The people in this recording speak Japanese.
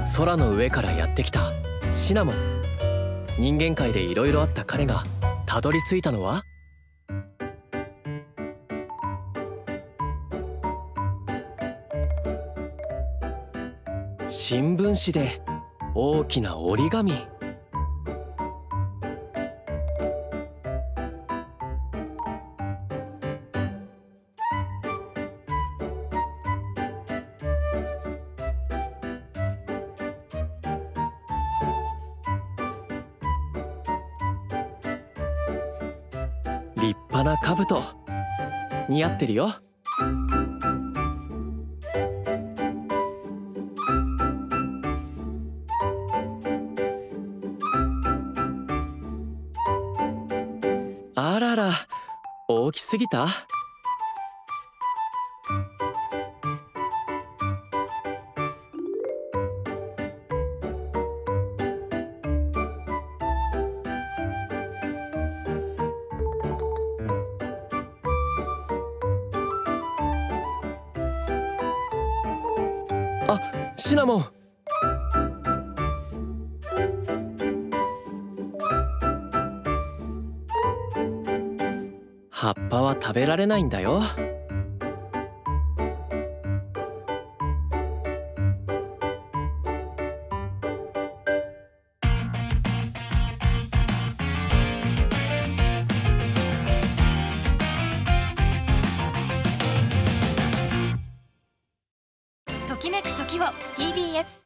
空の上からやってきたシナモン。人間界でいろいろあった彼がたどり着いたのは新聞紙で大きな折り紙。立派な兜、似合ってるよ。あらら、大きすぎた？あ、シナモン。葉っぱは食べられないんだよ。 ときめく時を TBS